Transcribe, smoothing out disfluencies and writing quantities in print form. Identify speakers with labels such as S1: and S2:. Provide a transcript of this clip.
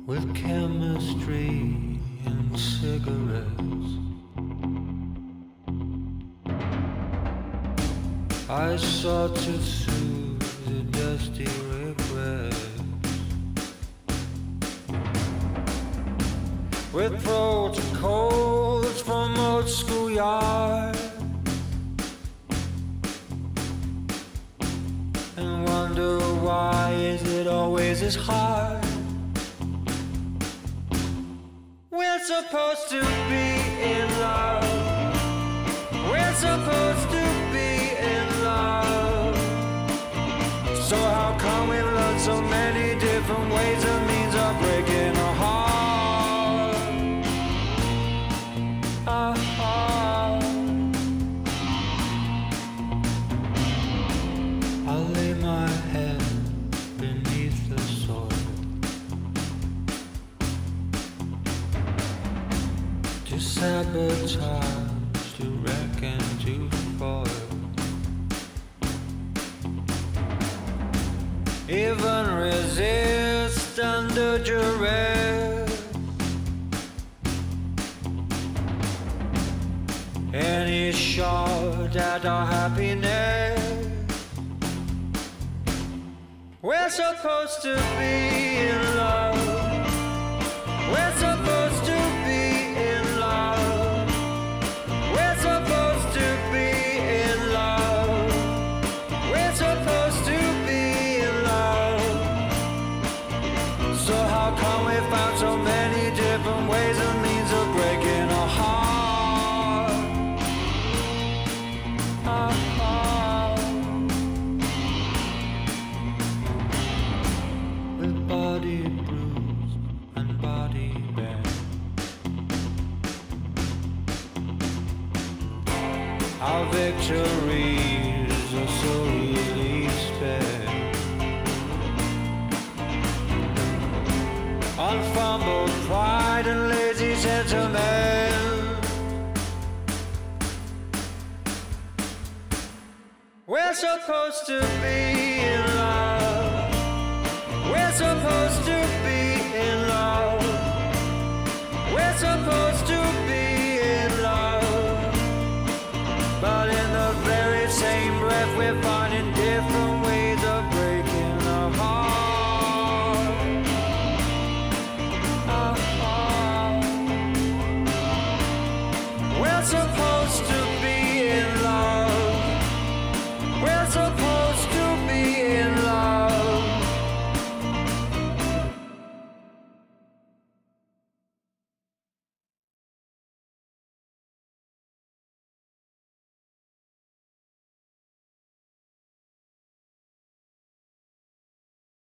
S1: with chemistry and cigarettes. I sought to soothe the dusty regrets with protocols from old schoolyard, and wonder why is it always as hard. We're supposed to be in love. We're supposed to be in love. So how come we learn so many different ways and means of breaking a heart? I lay my head beneath the soil to sabotage, to wreck and to foil. Even resist under duress. Any shot at our happiness. We're supposed to be in love. We're supposed to be in love. We're supposed to be in love. We're supposed to be in love. So how come we found so many different ways and means of breaking a heart? With body bruised and body bent, our victories are so easily spent on fumbled pride and lazy sentiment. We're supposed to be in love. We're supposed to be in love. We're supposed to be in love. But in the very same breath we're finding different ways of breaking our heart. We're supposed to